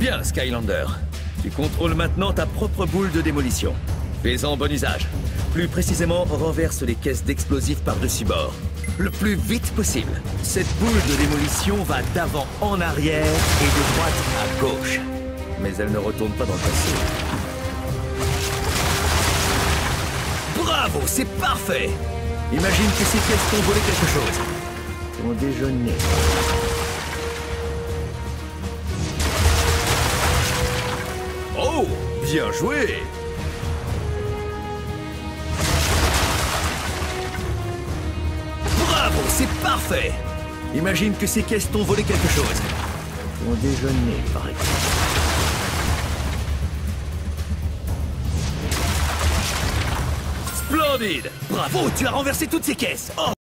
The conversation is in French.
Bien, Skylander. Tu contrôles maintenant ta propre boule de démolition. Fais-en bon usage. Plus précisément, renverse les caisses d'explosifs par-dessus bord. Le plus vite possible. Cette boule de démolition va d'avant en arrière et de droite à gauche. Mais elle ne retourne pas dans le passé. Bravo, c'est parfait! Imagine que ces pièces t'ont volé quelque chose. Ton déjeuner. Oh, bien joué! Bravo, c'est parfait! Imagine que ces caisses t'ont volé quelque chose. Ton déjeuner, par exemple. Splendide! Bravo, tu as renversé toutes ces caisses! Oh!